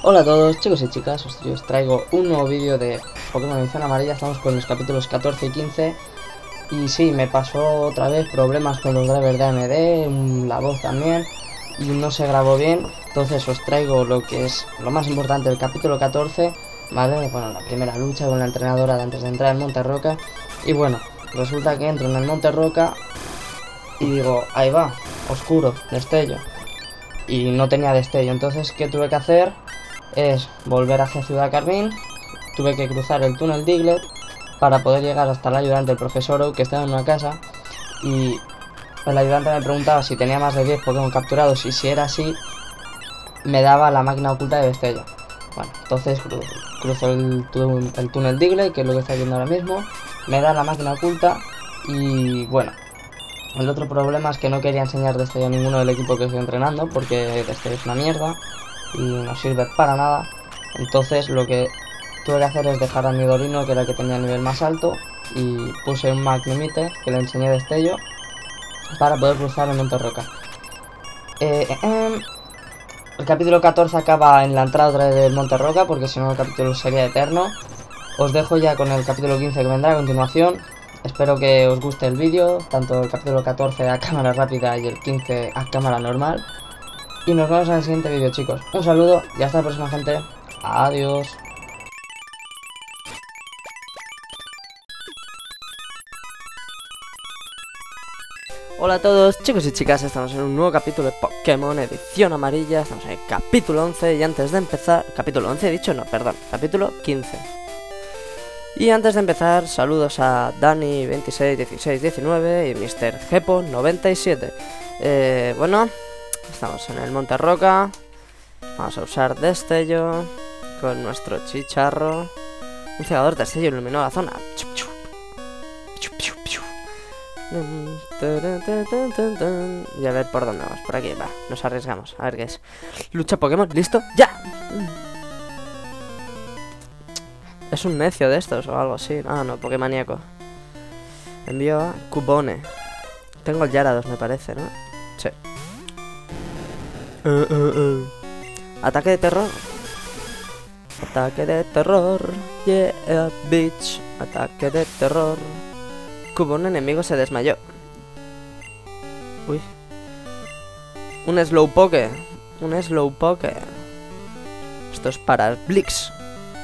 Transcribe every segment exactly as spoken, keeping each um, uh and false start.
Hola a todos chicos y chicas, os, os traigo un nuevo vídeo de Pokémon Edición Amarilla. Estamos con los capítulos catorce y quince. Y sí, me pasó otra vez problemas con los drivers de A M D, la voz también, y no se grabó bien. Entonces os traigo lo que es lo más importante del capítulo catorce, ¿vale? Bueno, la primera lucha con la entrenadora de antes de entrar en Monte Roca. Y bueno, resulta que entro en el Monte Roca y digo, ahí va, oscuro, destello. Y no tenía destello, entonces ¿qué tuve que hacer? Es volver hacia Ciudad Carmín. Tuve que cruzar el túnel Diglett para poder llegar hasta el ayudante, el profesor Oak, que estaba en una casa. Y el ayudante me preguntaba si tenía más de diez Pokémon capturados, y si era así, me daba la máquina oculta de destello. Bueno, entonces cru cruzo el, el túnel Diglett, que es lo que está viendo ahora mismo. Me da la máquina oculta y bueno, el otro problema es que no quería enseñar destello a ninguno del equipo que estoy entrenando, porque destello es una mierda y no sirve para nada. Entonces lo que tuve que hacer es dejar a Nidorino, que era el que tenía el nivel más alto, y puse un Magnemite que le enseñé destello para poder cruzar el Monte Roca. Eh, eh, eh. El capítulo catorce acaba en la entrada otra vez del Monte Roca, porque si no el capítulo sería eterno. Os dejo ya con el capítulo quince que vendrá a continuación. Espero que os guste el vídeo, tanto el capítulo catorce a cámara rápida y el quince a cámara normal. Y nos vemos en el siguiente vídeo, chicos. Un saludo y hasta la próxima, gente. Adiós. Hola a todos chicos y chicas, estamos en un nuevo capítulo de Pokémon Edición Amarilla. Estamos en el capítulo once y antes de empezar... ¿Capítulo once he dicho? No, perdón, capítulo quince. Y antes de empezar, saludos a Dani veintiséis dieciséis diecinueve y mister Gepo noventa y siete. Eh, bueno, estamos en el Monte Roca. Vamos a usar destello con nuestro chicharro. Un cegador de destello iluminó la zona. Y a ver por dónde vamos. Por aquí, va, nos arriesgamos. A ver qué es. Lucha Pokémon, ¿listo? ¡Ya! Es un necio de estos o algo así. Ah, no, Pokémaníaco. Envío a Cubone. Tengo el Gyarados, me parece, ¿no? Sí. Uh, uh, uh. Ataque de terror. Ataque de terror. Yeah, bitch. Ataque de terror. Cubone enemigo se desmayó. Uy. Un Slowpoke. Un Slowpoke. Esto es para Blix.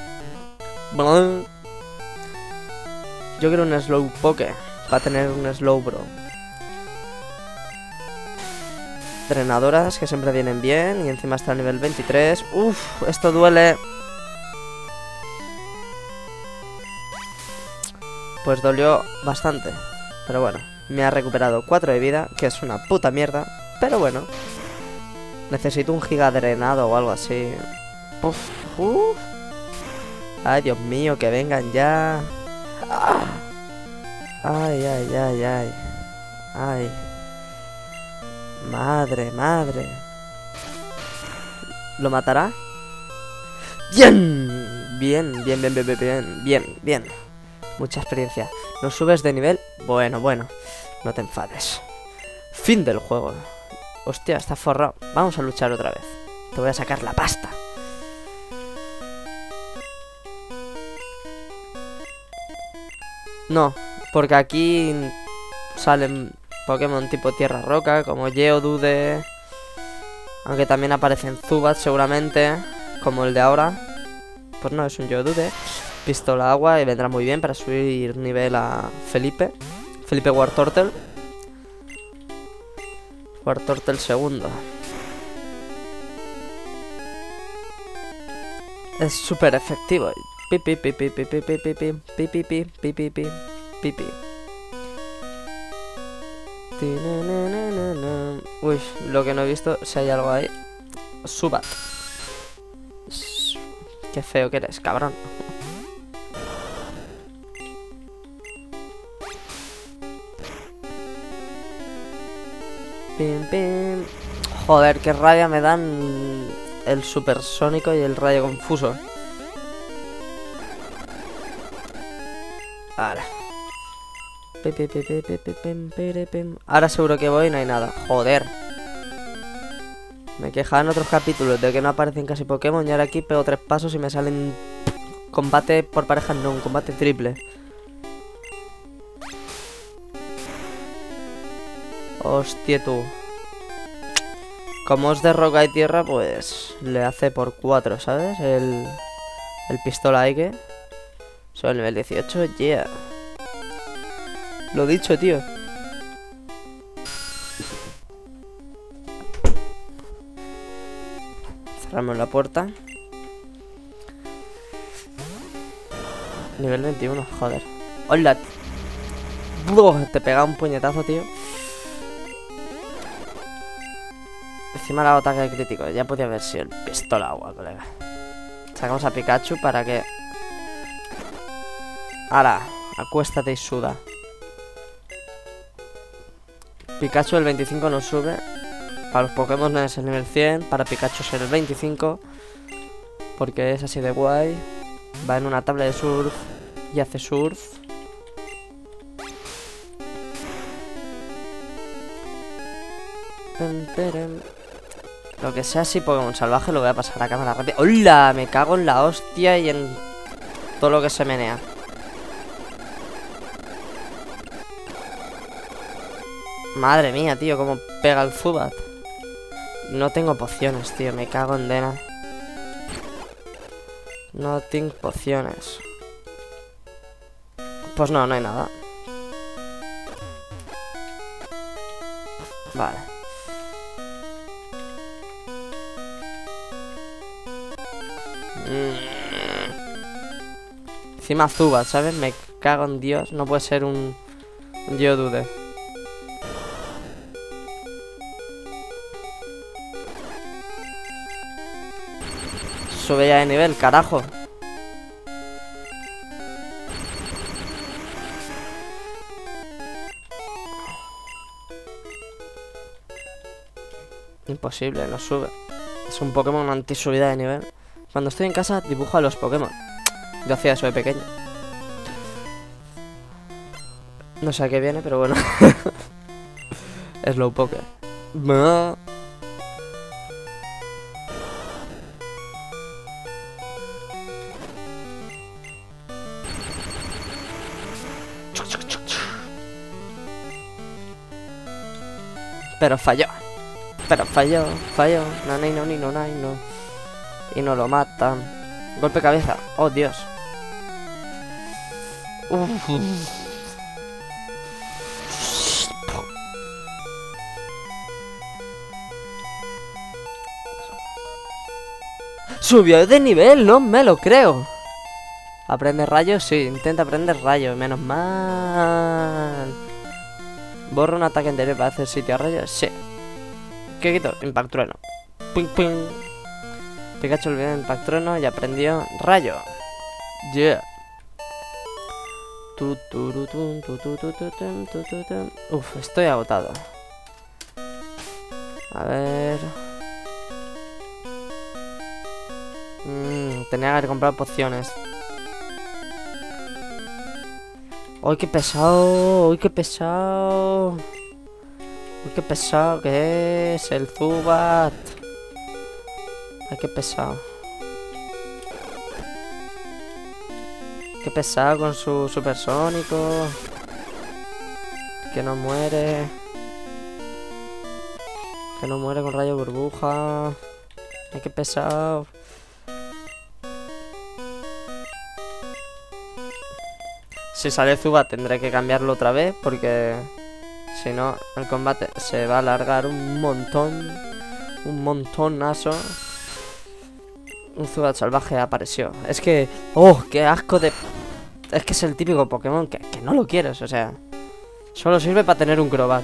Yo quiero un Slowpoke para tener un Slowbro. Drenadoras que siempre vienen bien. Y encima está a nivel veintitrés. Uff, esto duele. Pues dolió bastante. Pero bueno, me ha recuperado cuatro de vida, que es una puta mierda. Pero bueno, necesito un giga drenado o algo así. Uf, uf. Ay, Dios mío, que vengan ya. Ah. Ay, ay, ay, ay. Ay. Madre, madre. ¿Lo matará? ¡Bien! Bien, bien, bien, bien, bien, bien, bien, bien. Mucha experiencia. ¿No subes de nivel? Bueno, bueno. No te enfades. Fin del juego. Hostia, está forrado. Vamos a luchar otra vez. Te voy a sacar la pasta. No, porque aquí salen Pokémon tipo Tierra Roca, como Geodude. Aunque también aparecen Zubat seguramente, como el de ahora. Pues no, es un Geodude. Pistola agua y vendrá muy bien para subir nivel a Felipe. Felipe Wartortle. Wartortle segundo. Es súper efectivo. Pipi, pipi, pipi, pipi, pipi, pipi, pipi, pipi, pipi. Uy, lo que no he visto, si hay algo ahí. Zubat. Qué feo que eres, cabrón. Pim, pim. Joder, qué rabia me dan el supersónico y el rayo confuso. Ahora. Ahora seguro que voy y no hay nada. Joder. Me quejaba en otros capítulos de que no aparecen casi Pokémon y ahora aquí pego tres pasos y me salen combate por parejas, no, un combate triple. Hostia tú. Como es de roca y tierra, pues le hace por cuatro, ¿sabes? El, el pistola Aike. Soy el nivel dieciocho, yeah. Lo dicho, tío. Cerramos la puerta. Nivel veintiuno, joder. ¡Hola! Buah, te pega un puñetazo, tío. Encima le hago ataque crítico. Ya podía haber sido el pistola agua, colega. Sacamos a Pikachu para que... ¡Hala! Acuéstate y suda. Pikachu el veinticinco no sube. Para los Pokémon no es el nivel cien. Para Pikachu es el veinticinco. Porque es así de guay. Va en una tabla de surf y hace surf. Lo que sea así Pokémon salvaje lo voy a pasar a cámara rápida. ¡Hola! Me cago en la hostia y en todo lo que se menea. Madre mía, tío, cómo pega el Zubat. No tengo pociones, tío, me cago en Dena. No tengo pociones. Pues no, no hay nada. Vale. Mm. Encima Zubat, ¿sabes? Me cago en Dios. No puede ser un, un Geodude. Sube ya de nivel, carajo. Imposible, no sube. Es un Pokémon anti-subida de nivel. Cuando estoy en casa dibujo a los Pokémon. Yo hacía eso de pequeño. No sé a qué viene, pero bueno. Slowpoke. Pero falló. Pero falló, falló. No, no, no, no, no, no. Y no lo matan. Golpe cabeza. Oh, Dios. Uf. Subió de nivel, no me lo creo. ¿Aprende rayos? Sí, intenta aprender rayos. Menos mal. Borra un ataque anterior para hacer sitio a rayos. Sí. ¿Qué quito? Impact trueno. Ping, ping. Pikachu olvidó Impact trueno y aprendió rayo. Yeah. Tu, tu, tu, tu, tu, tu, tu, tu, tu, tu, tu. Uf, estoy agotado. A ver. Mm, tenía que haber comprado pociones. ¡Uy, qué pesado! ¡Uy, qué pesado! ¡Uy, qué pesado que es el Zubat! ¡Ay, qué pesado! ¡Qué pesado con su supersónico! Que no muere. Que no muere con rayo burbuja. ¡Ay, qué pesado! Si sale Zubat tendré que cambiarlo otra vez porque si no el combate se va a alargar un montón. Un montonazo. Un Zubat salvaje apareció. Es que... ¡Oh! ¡Qué asco de... Es que es el típico Pokémon que, que no lo quieres, o sea... Solo sirve para tener un Crobat.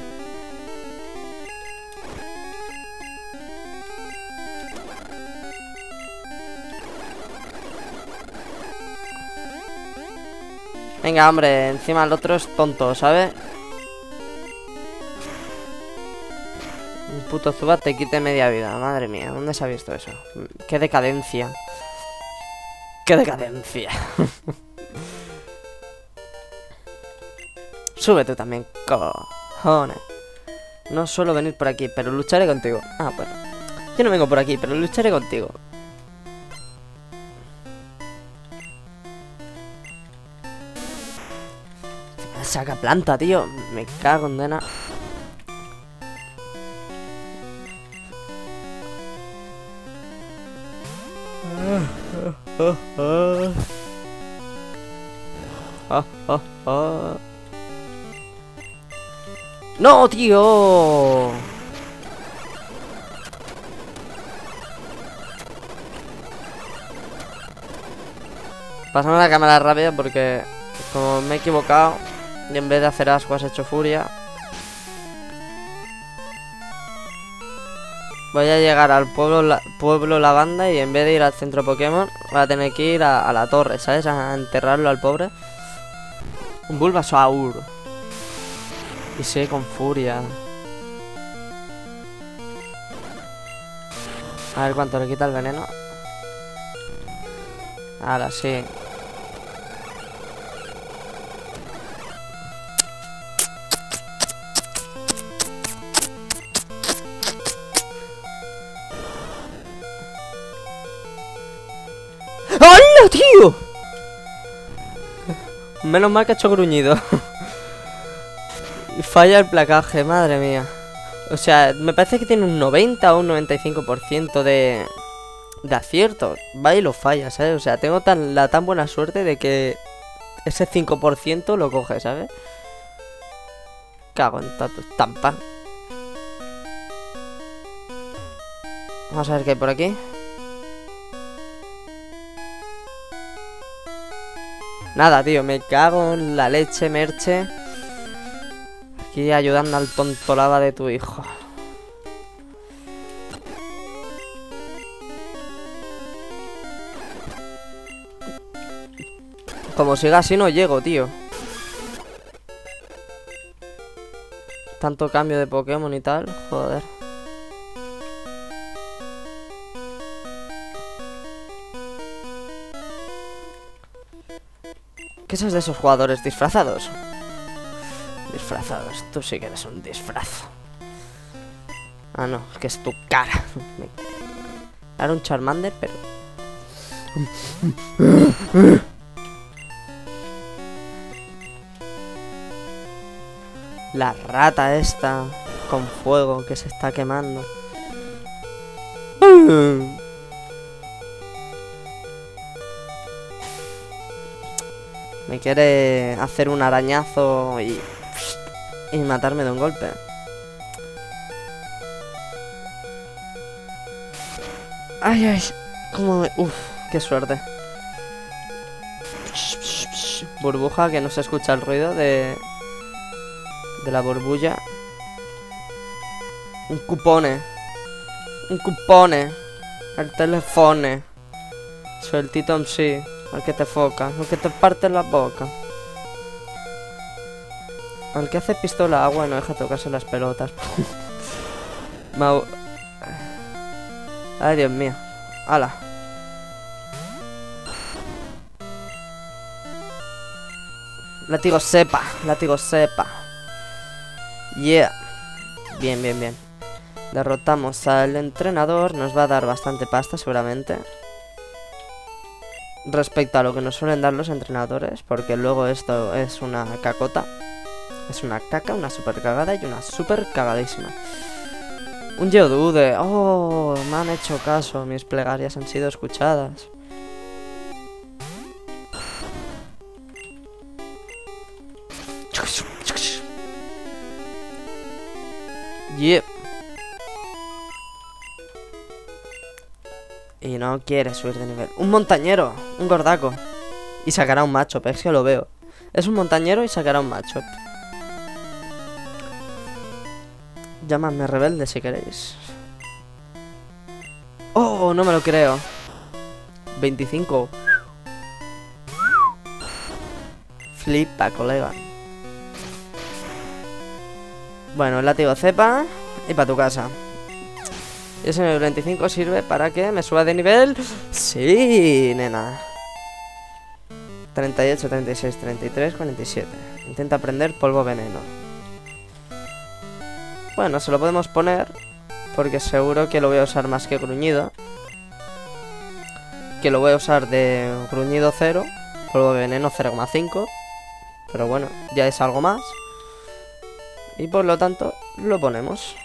Venga, hombre, encima el otro es tonto, ¿sabes? Un puto Zubat te quite media vida, madre mía, ¿dónde se ha visto eso? ¡Qué decadencia! ¡Qué decadencia! Súbete también, cojones. No suelo venir por aquí, pero lucharé contigo. Ah, bueno. Yo no vengo por aquí, pero lucharé contigo. Saca planta, tío. Me cago en dena. Oh, oh, oh. ¡No, tío! Pasamos la cámara rápida porque como me he equivocado y en vez de hacer ascuas he hecho furia. Voy a llegar al pueblo, la, pueblo lavanda y en vez de ir al centro Pokémon voy a tener que ir a, a la torre, ¿sabes? A enterrarlo al pobre. Un Bulbasaur. Y sí, con furia. A ver cuánto le quita el veneno. Ahora sí. ¡Hola, tío! Menos mal que ha hecho gruñido. Y falla el placaje, madre mía. O sea, me parece que tiene un noventa o un noventa y cinco por ciento de, de acierto. Va y lo falla, ¿sabes? O sea, tengo tan, la tan buena suerte de que ese cinco por ciento lo coge, ¿sabes? Cago en tatu estampa. Vamos a ver qué hay por aquí. Nada, tío, me cago en la leche, merche. Aquí ayudando al tonto lava de tu hijo. Como siga así no llego, tío. Tanto cambio de Pokémon y tal, joder. ¿Qué es de esos jugadores disfrazados? Disfrazados, tú sí que eres un disfraz. Ah, no, es que es tu cara. Era un Charmander, pero... La rata esta con fuego que se está quemando. Me quiere hacer un arañazo y... y matarme de un golpe. Ay, ay. Cómo me... Uf, qué suerte. Burbuja, que no se escucha el ruido de... de la burbuja. Un cupone. Un cupone. El teléfono. Sueltito en sí. Al que te foca, al que te parte la boca. Al que hace pistola agua y no deja tocarse las pelotas. Mau... Ay, Dios mío. ¡Hala! Látigo sepa, látigo sepa. Yeah. Bien, bien, bien. Derrotamos al entrenador. Nos va a dar bastante pasta seguramente. Respecto a lo que nos suelen dar los entrenadores, porque luego esto es una cacota. Es una caca, una super cagada y una super cagadísima. Un Geodude. Oh, me han hecho caso, mis plegarias han sido escuchadas. Yep. Y no quiere subir de nivel. Un montañero, un gordaco. Y sacará un macho, es que lo veo. Es un montañero y sacará un macho. Llamadme rebelde si queréis. Oh, no me lo creo. veinticinco. Flipa, colega. Bueno, el látigo cepa. Y para tu casa. Y ese nivel veinticinco sirve para que me suba de nivel. Sí, nena. treinta y ocho, treinta y seis, treinta y tres, cuarenta y siete. Intenta aprender polvo veneno. Bueno, se lo podemos poner. porque seguro que lo voy a usar más que gruñido. Que lo voy a usar de gruñido cero, polvo de veneno cero coma cinco. Pero bueno, ya es algo más. Y por lo tanto, lo ponemos.